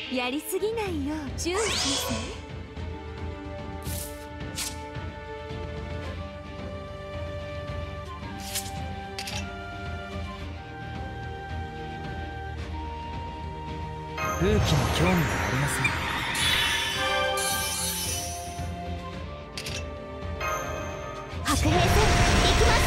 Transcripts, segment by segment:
やりすぎないよう注意しますね。 風紀に興味はありません。 白兵戦行きます。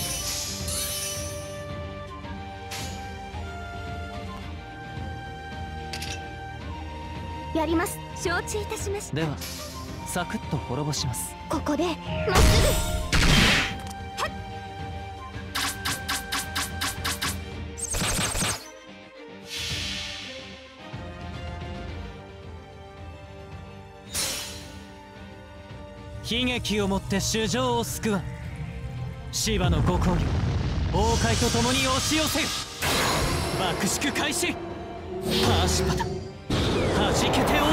やります。承知いたしました。 ではサクッと滅ぼします。 ここでまっすぐ。 悲劇をもって主情を救わん。芝のご公儀王海と共に押し寄せよ。爆縮開始。パーシパタはじけて落ちよ。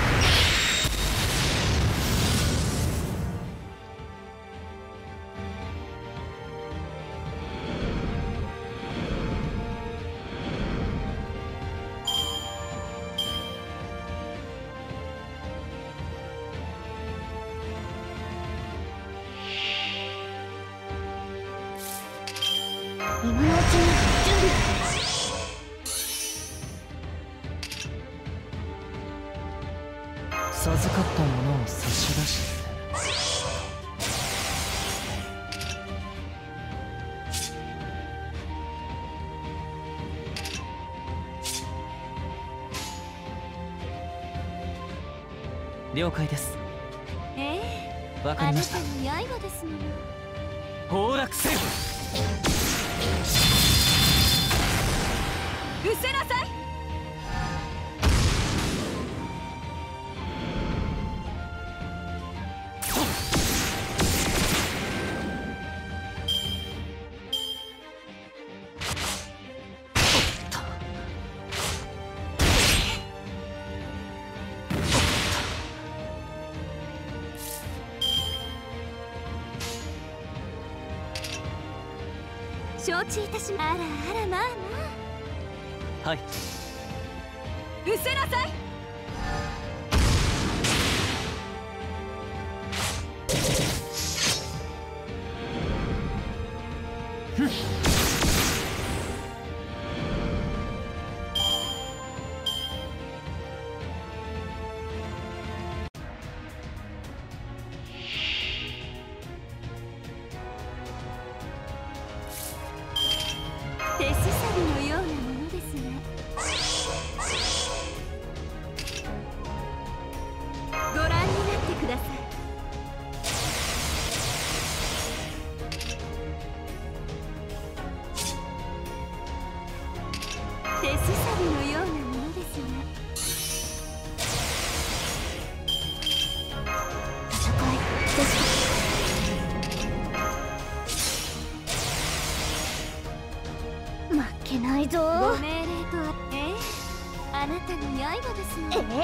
今のうちに準備。 授かったものを差し出して。了解です。わかりました。 あなたの刃ですもの。 崩落せよ。 失せなさい。承知いたしま。あらあら、まあまあ。 はい。 失せなさい。手すさびのようなものですね。ご覧になってください。手すさびのようなものですね。戦いですか。負けないぞ。ご命令とは。あなたの刃ですね。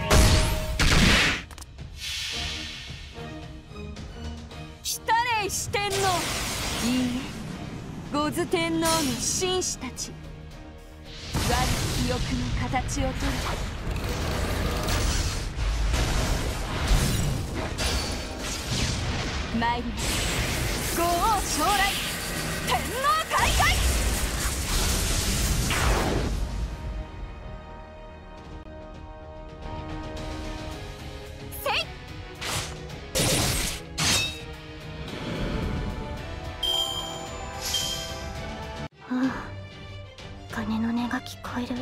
来たれい四天王。いいえ、ゴズ天皇の紳士たち。我記憶の形をとる。参ります。ご王将来、天皇開会。鐘の音が聞こえる。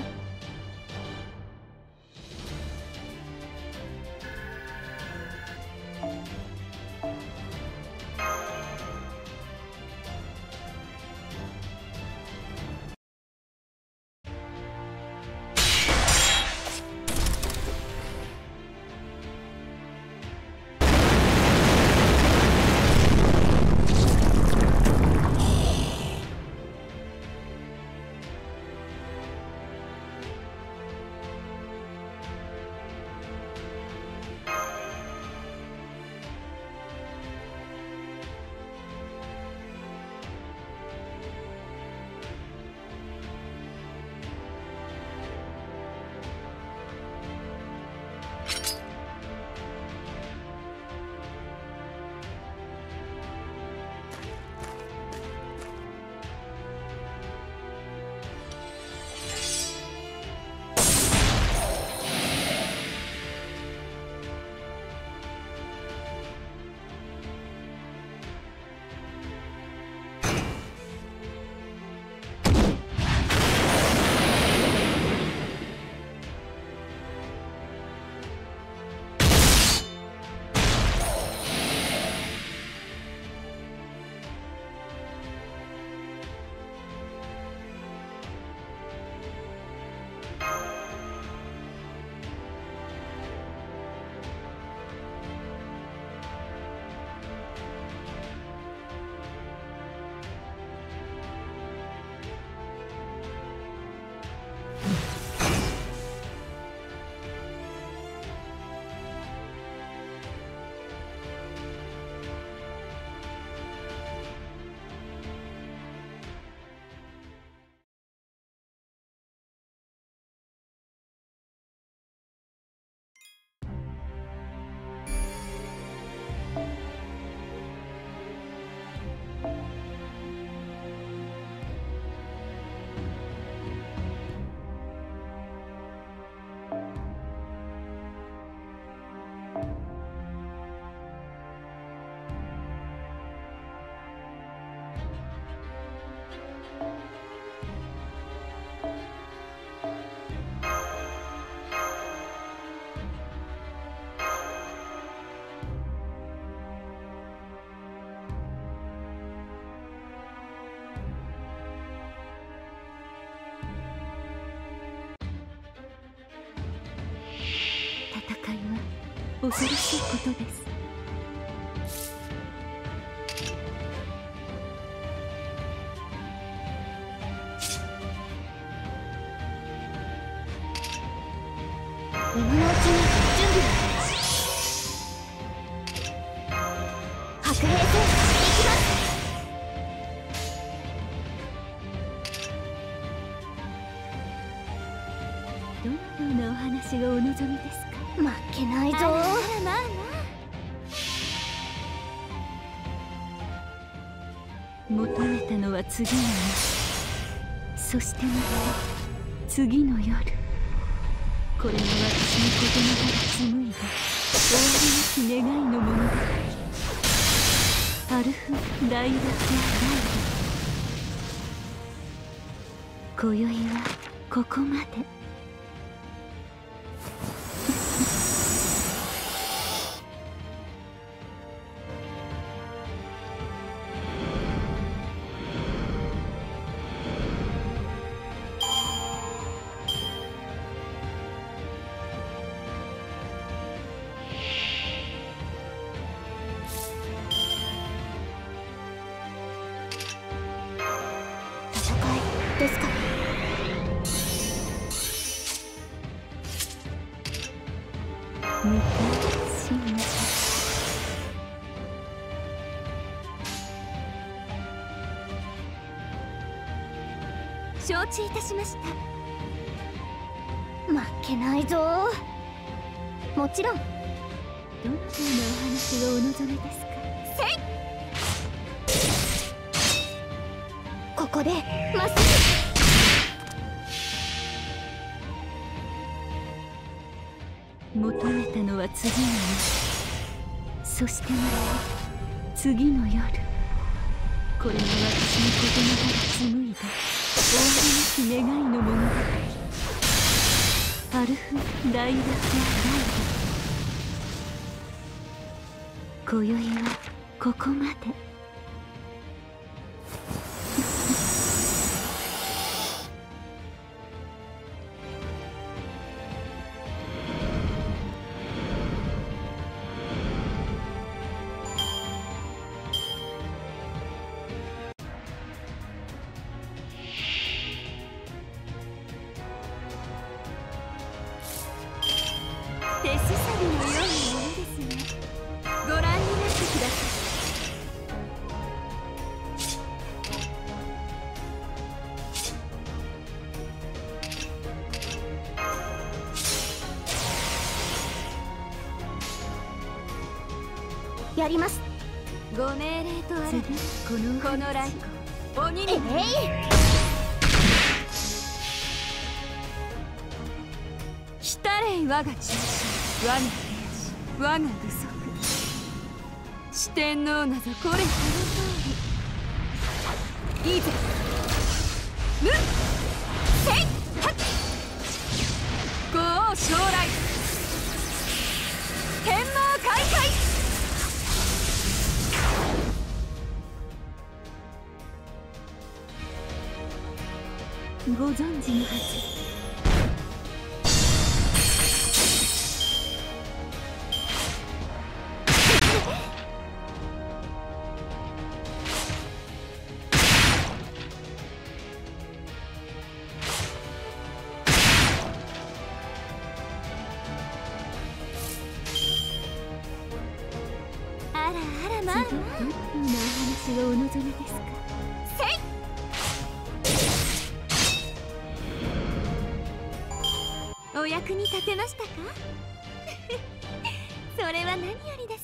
恐ろしいことです。 今のうちに準備を。白兵戦行きます。 どのようなお話がお望みですか？ 負けないぞ。 あらまあまあ。求めたのは次の夜、そしてまた次の夜。これが私のことながら紡いだ終わりなき願いの物語。アルフ・ライラ・ライラ。今宵はここまで。 ですか。 昔々承知いたしました。 負けないぞ。もちろん。 どのようなお話がお望みですか？ せい。ここでまっすぐ。求めたのは次の夜、そしてまた次の夜。これが私のことながら紡いだ終わりなき願いの物語。アルフ・ライラ・ライラ。今宵はここまで。手すさびのようなものですね。ご覧になってください。 やります。 ご命令とあらばこのライコ鬼に来れい我が中心、我が手足、我が具足。四天王なぞこれこの通り。いいぜ。むせいはっご王将来天網開会。ご存知のはず。あらあらまあまあ。どんなお話がお望みですか？ せい。 お役に立てましたか？それは何よりです。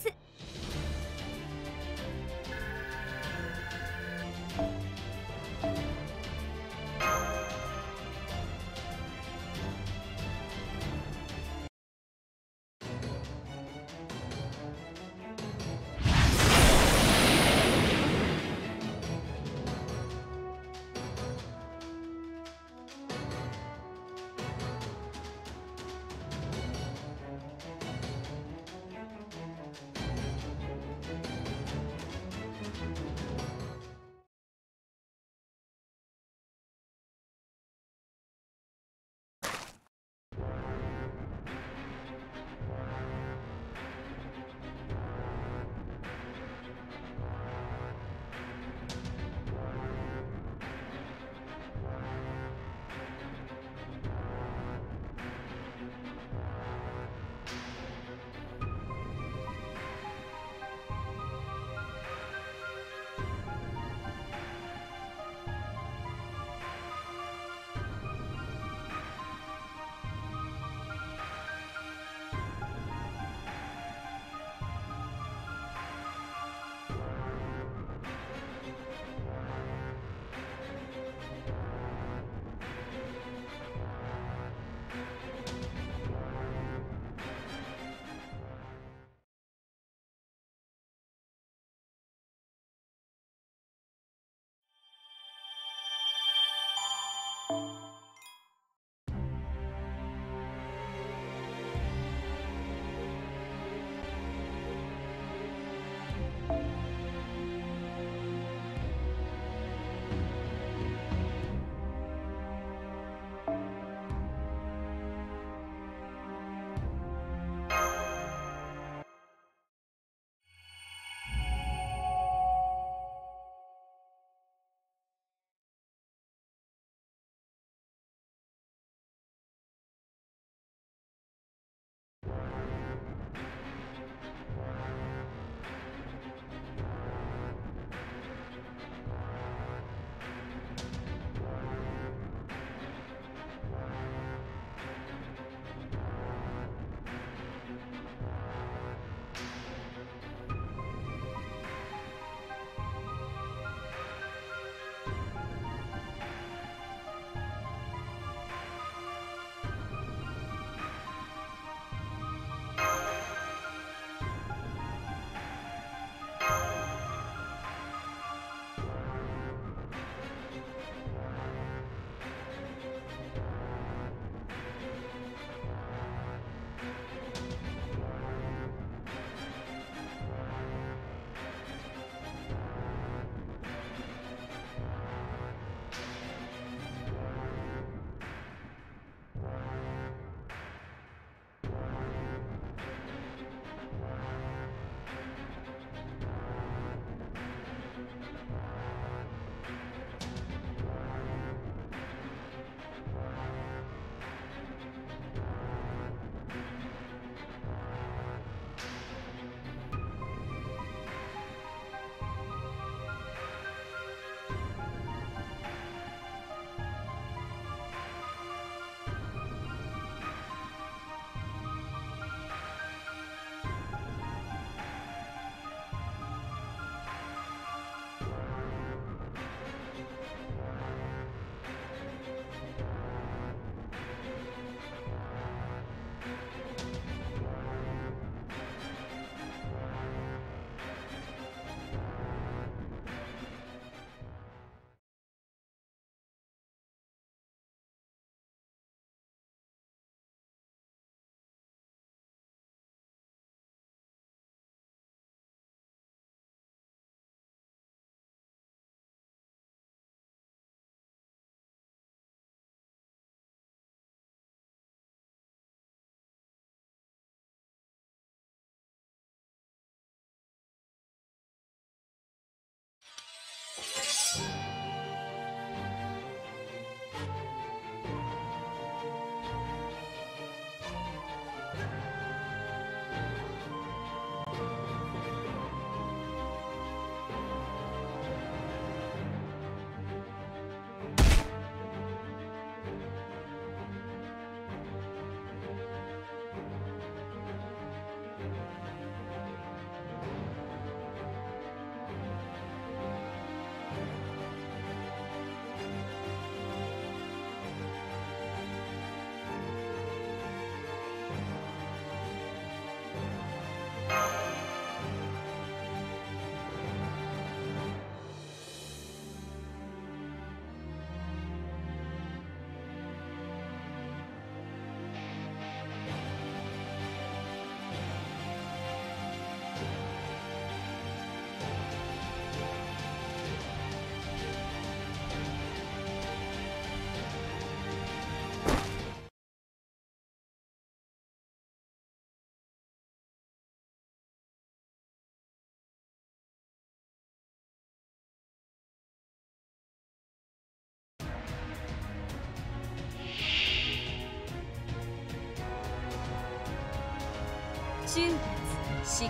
終末執行。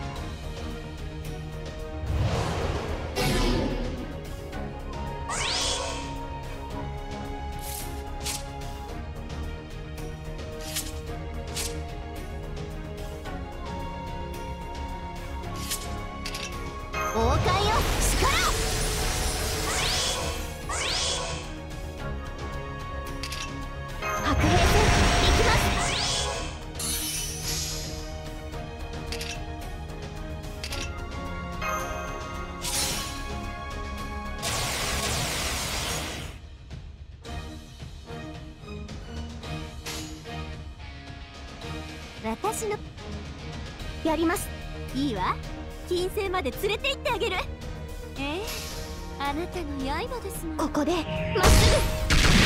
王冠よ力。白兵戦行きます。私のやります。いいわ、金星まで連れて行ってあげる。 ええ、あなたの刃ですもん。 ここでまっすぐ。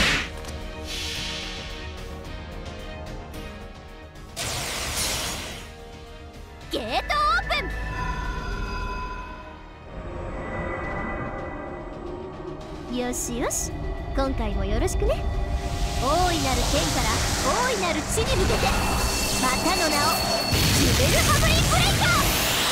ゲートオープン。よしよし、今回もよろしくね。大いなる天から大いなる地に向けて、またの名をジュベルハブリンブレイカー。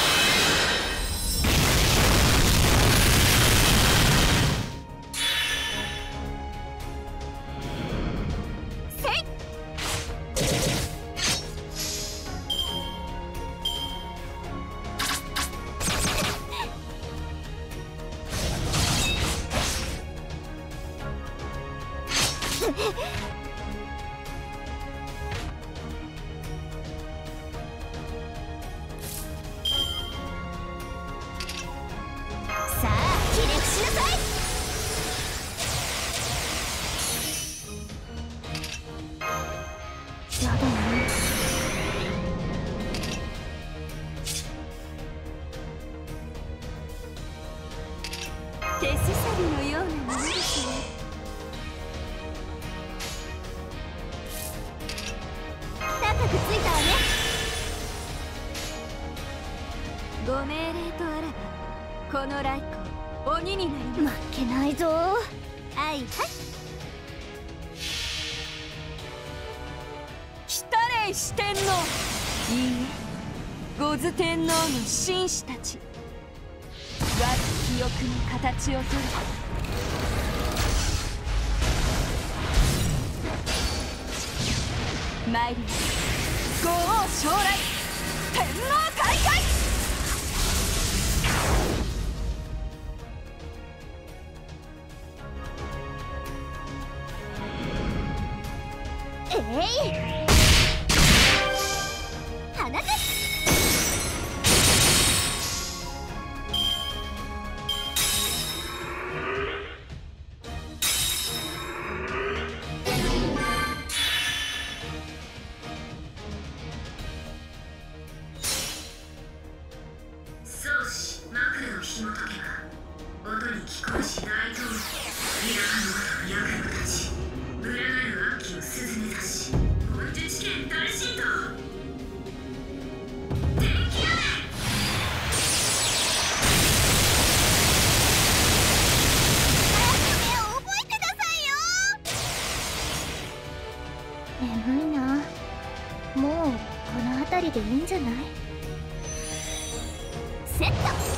さあ起立しなさい。やだね。 手すさびのようなものですね。 高くついたわね。 ご命令とあらば、この来光鬼になります。 負けないぞ。 はいはい。来たれい四天王。いいえ、ゴズ天皇の紳士たち。我が記憶に形をとる。参ります。豪王将来、天皇開会。 放て。 宗師枕を紐解けば、音に聞こえし大統領、イラハのごとく役の立ち、群がる秋を鈴目指し、本術権大神道。電気屋根。 早く目を覚えてくださいよ。眠いな。もうこの辺りでいいんじゃない？セット。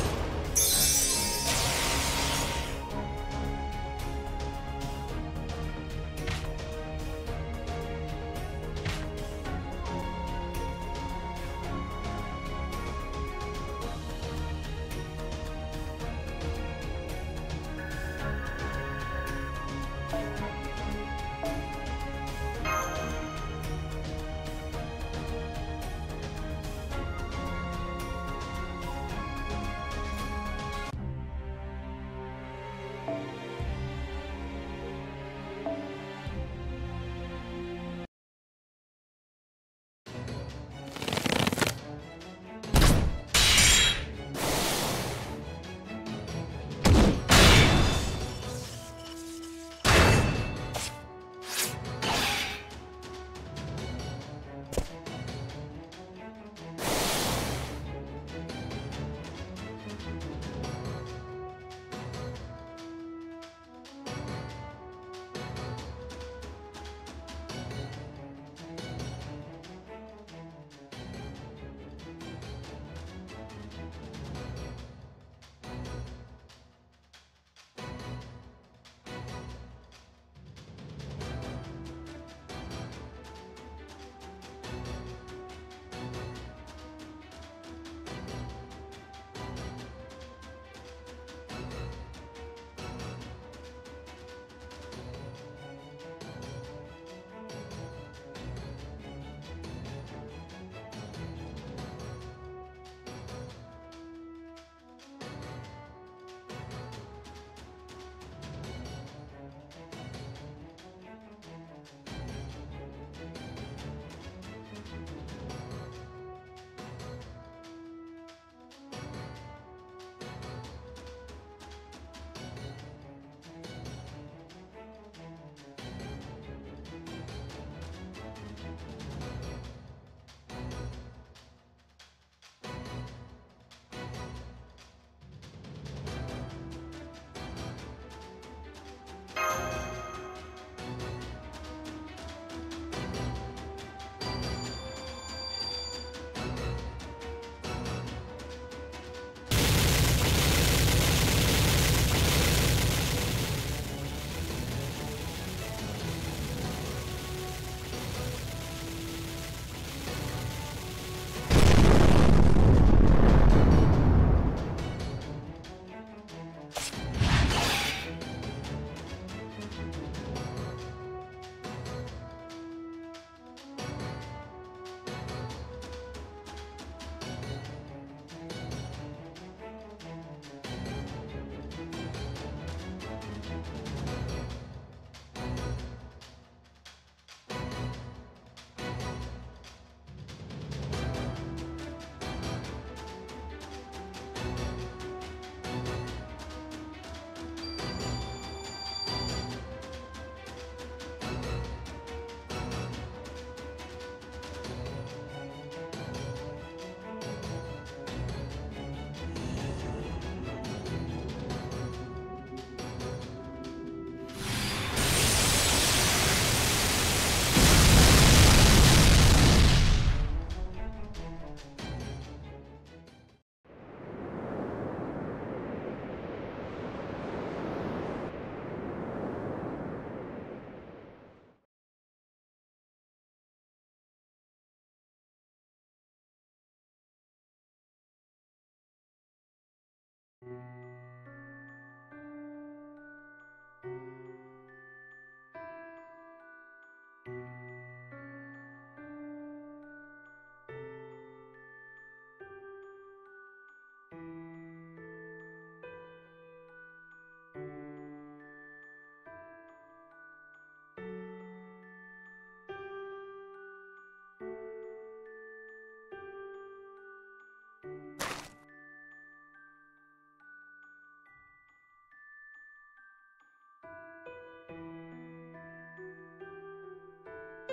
い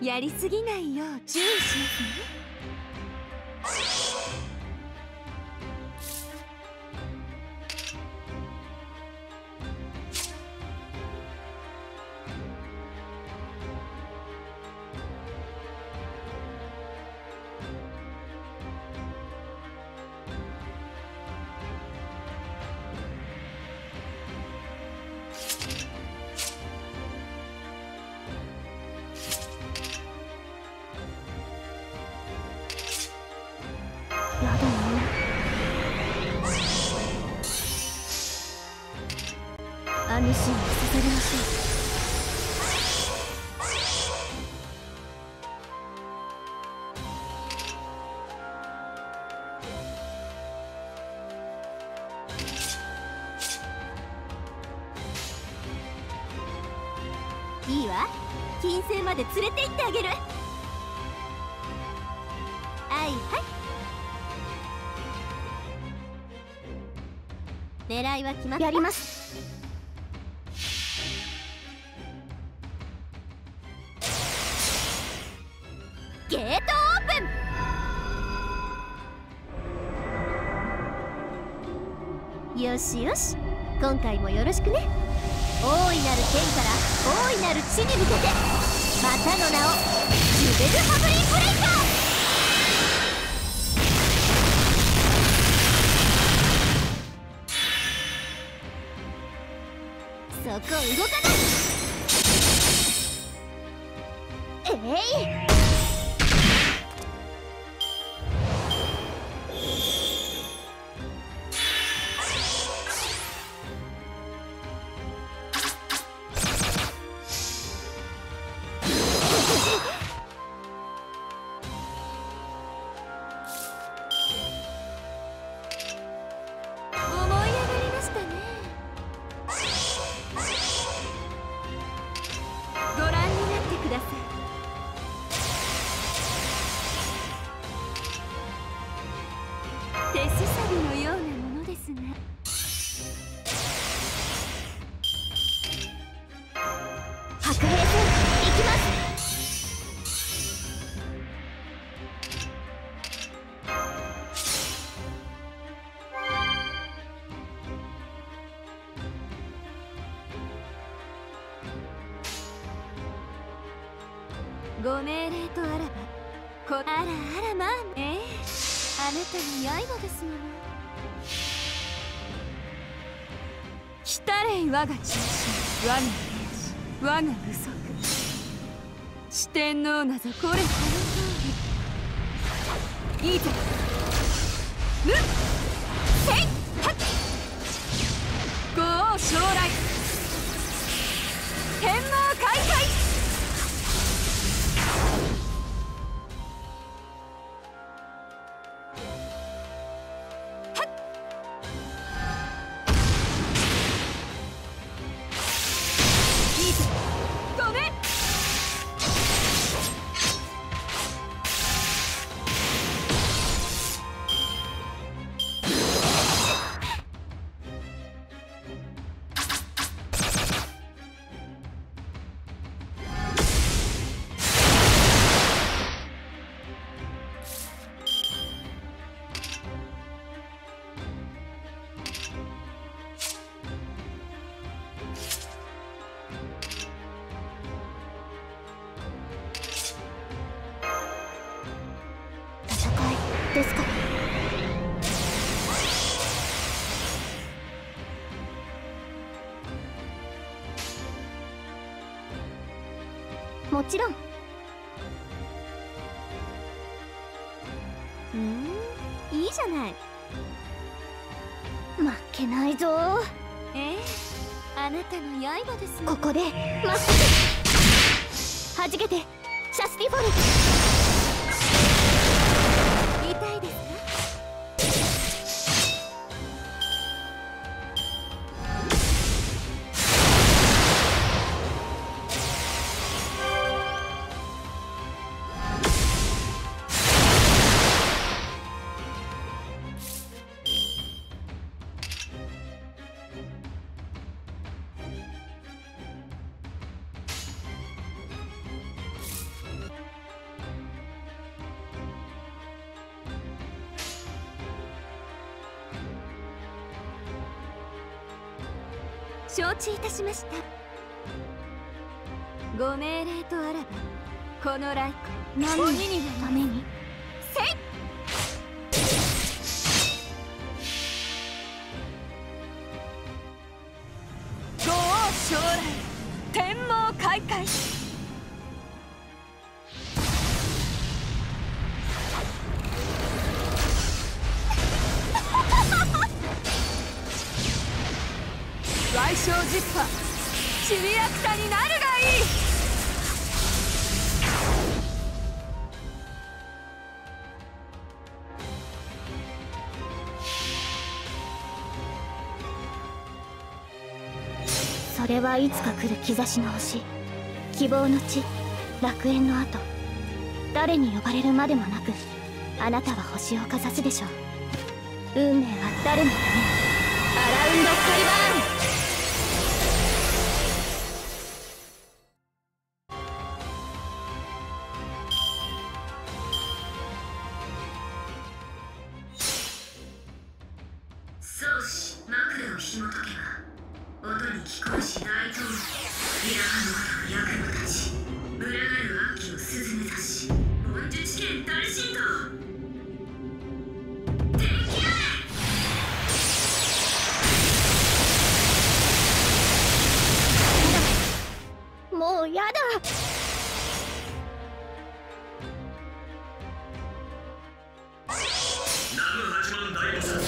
やりすぎないよう注意しますね。やだね。アヌシーにさされましょう。いいわ、金星まで連れて行ってあげる。はいはい。狙いは決まった。やります。ゲートオープン。よしよし、今回もよろしくね。大いなる天から大いなる地に向けて、またの名をジュベルハブリンブレイカー。そこ動かない。えい。手すさびのようなものですが、白兵戦行きます。ご命令とあらば、あらあらまあね、あなたの刃ですもの。来たれい我が中心、我が兵士、我が具足。四天王なぞこれこの通り。いざ無せいはっ、ご王将来、天網開会。ですか。もちろん。いいじゃない。負けないぞ。あなたの刃ですね。ここでまっすぐはじけてシャスティフォル。痛いですか。 承知いたしました。ご命令とあらばこのライコ何の鬼になるために？ せい。ご王将来天網開会。矮小ジッパシリアクタになるがいい。 それはいつか来る兆しの星、希望の地、楽園の後、誰に呼ばれるまでもなくあなたは星をかざすでしょう。運命は誰のために。アラウンドカリバーン。 宗師枕を紐解けば音に聞こえし大統領イラハのことの役の立ち群がる悪鬼を鈴め指し文術圏大震動電気雨。 もうやだ。 南無八幡大菩薩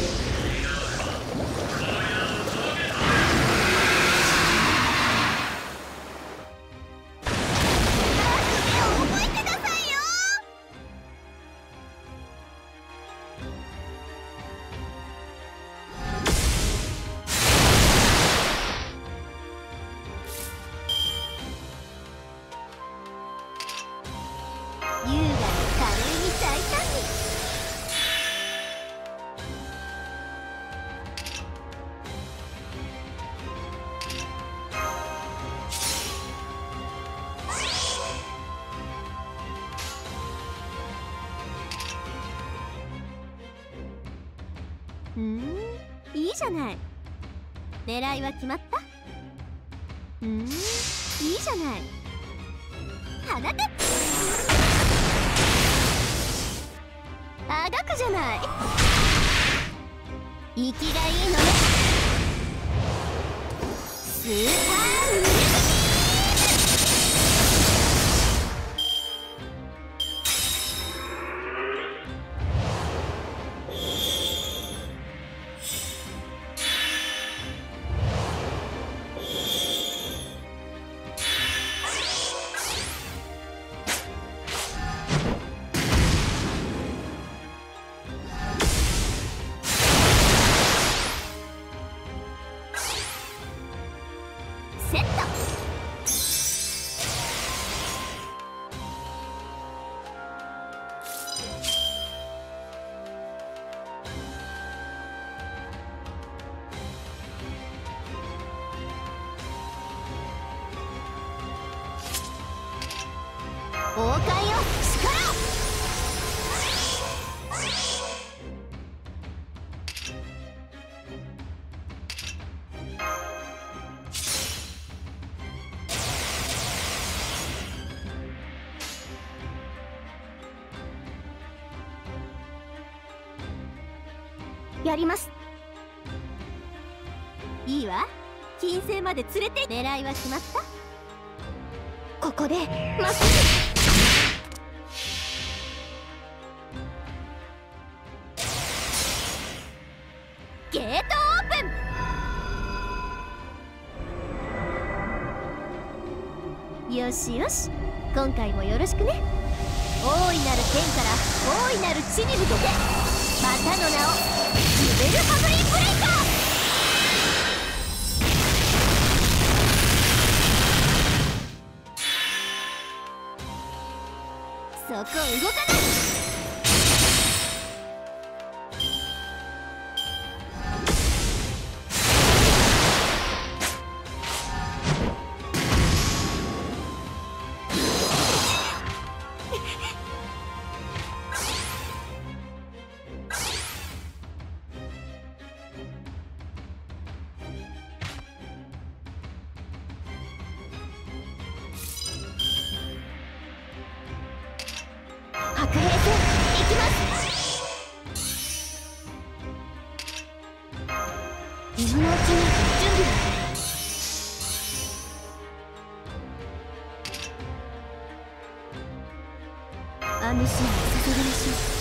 優雅に華麗に大胆に。いいじゃない。狙いは決まった？いいじゃない。放て。あがくじゃない。生きがいいのね。スーパーウルフセット。王冠よ力。 やります。 いいわ。金星まで連れて。狙いは決まった？ ここでまっすゲートオープン。よしよし、今回もよろしくね。大いなる天から大いなる地に向けて、またの名をジュベルハブリーブレイカー。そこ動かない。 平線行きます。今のうちに準備を。アヌシーをさせるでしょう。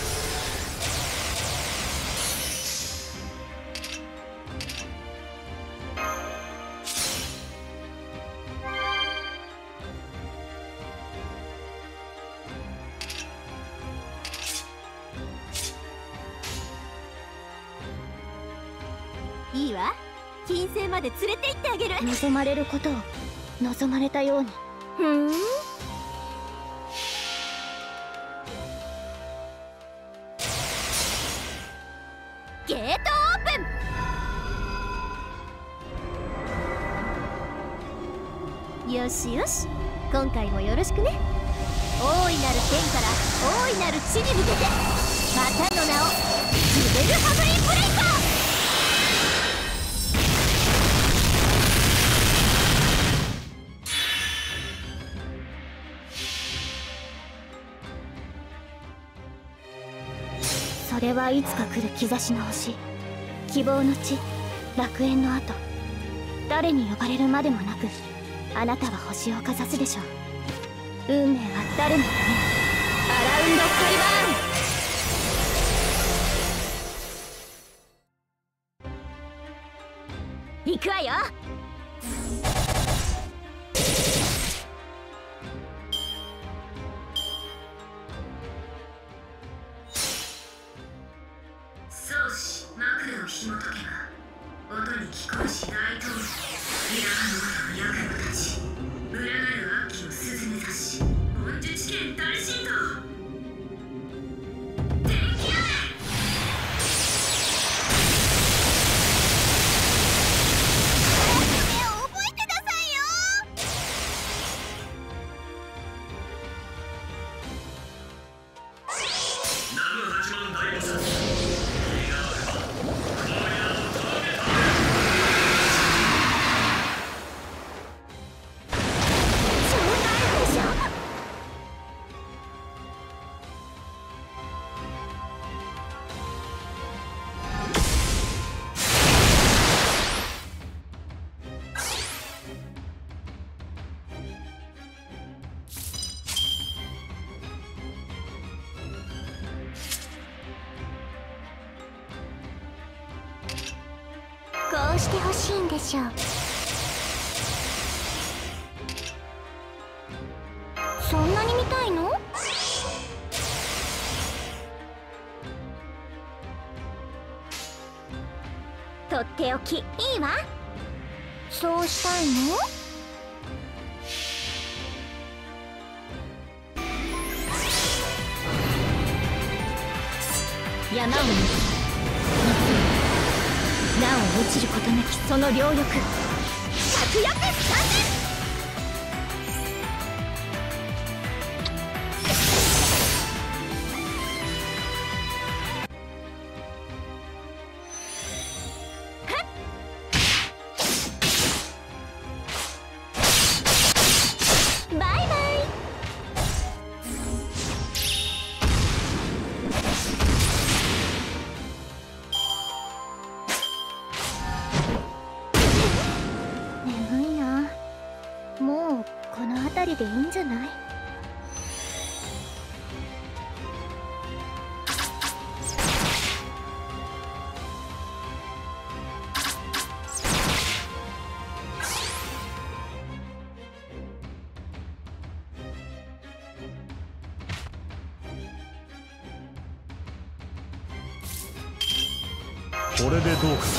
いいわ、金星まで連れて行ってあげる。望まれることを望まれたように。ゲートオープン。よしよし、今回もよろしくね。大いなる天から大いなる地に向けて、またの名をジュベルハブリンブレイカー。それはいつか来る兆しの星、希望の地、楽園の後、誰に呼ばれるまでもなく、あなたは星をかざすでしょう。運命は誰のために。アラウンドカリバーン。行くわよ。 宗師幕を紐解けば音に聞こえし大統領イラハのことの役務たち占る悪鬼を鈴めざし本術権大神道電気雨。覚えてなさいよ。南無八幡大菩薩こうしてほしいんでしょう。そんなに見たいの？とっておきいいわ。そうしたいの？山を抜くなお落ちることなきその両翼、着翼参戦。でいいんじゃない？ これでどうか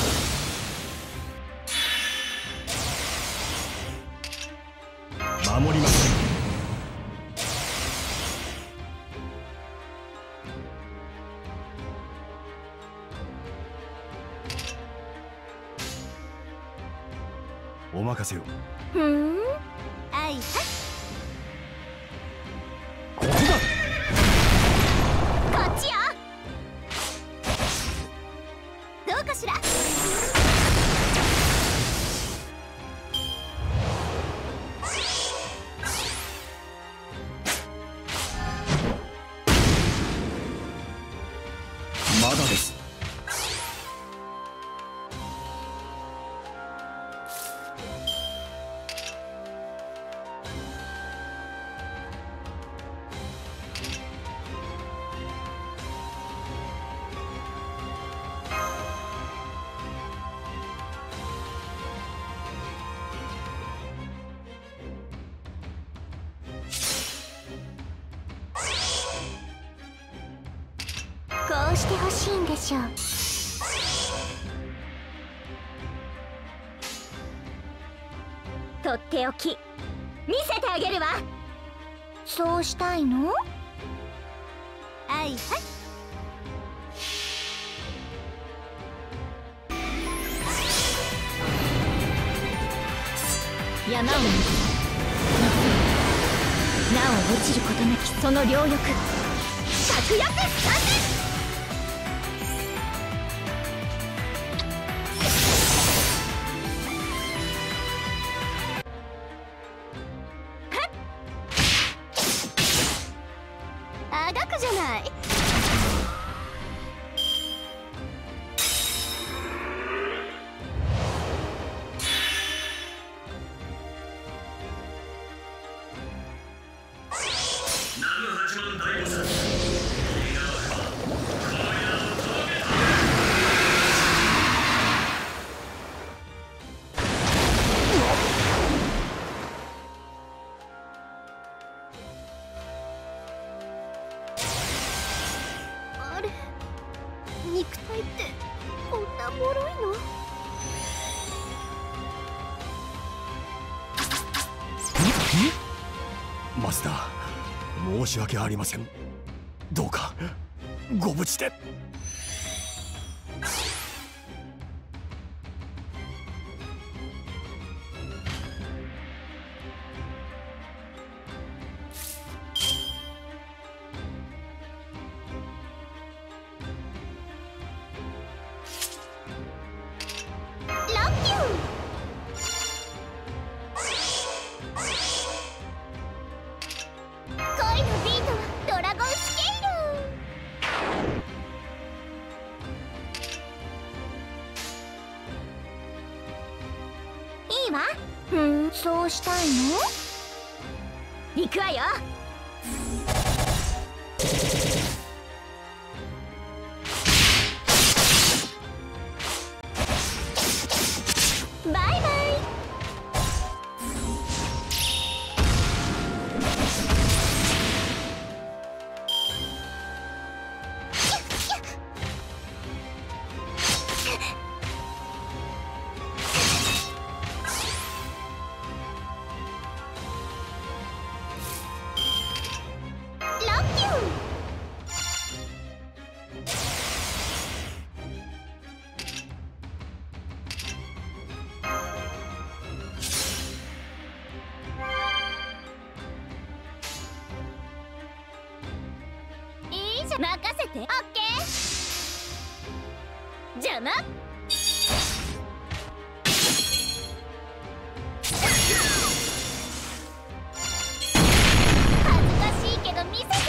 な。守ります。お任せを。 あいはここだ。 こっちよ。どうかしら。 まだです。 こうしてほしいんでしょう。とっておき見せてあげるわ。そうしたいの？はいはい。山を見るなお落ちることなきその両翼確約完全。あがくじゃない。あれ、肉体ってこんな脆いの？ マスター、申し訳ありません。どうかご無事で。 ラッキュー。恋のビートはドラゴンスケール。いいわ。そうしたいの？行くわよ。バイバイ。ラッキュー。いいじゃん、任せて。オッケー。邪魔。恥ずかしいけど見せてあげる。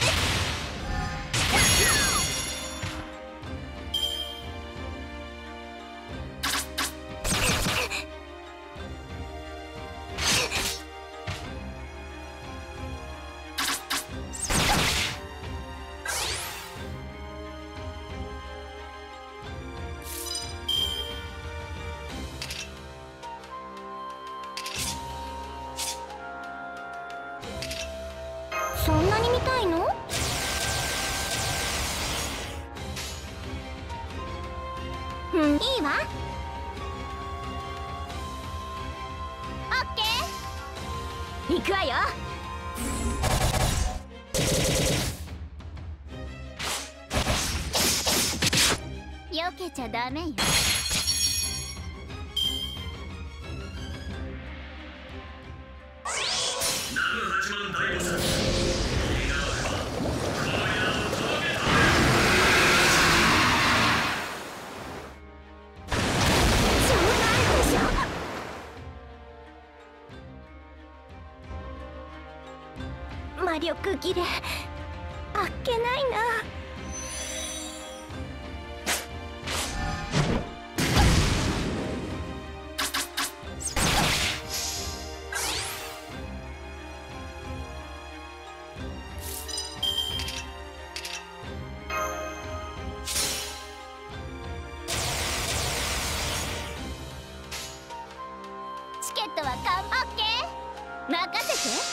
そんなに見たいの？いいわ。オッケー。行くわよ。避けちゃダメよ。魔力切れあっけないな。 任せて。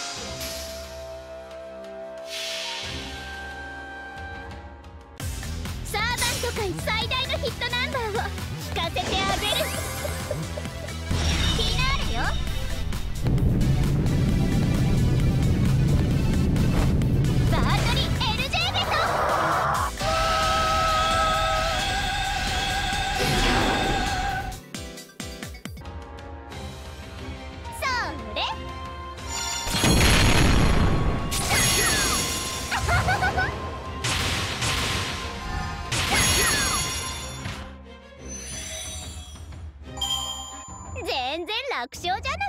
サーバント界最大のヒットナンバーを聞かせてあげる。フィナーレよ。バートリ LJ ベト。それ全然楽勝じゃない。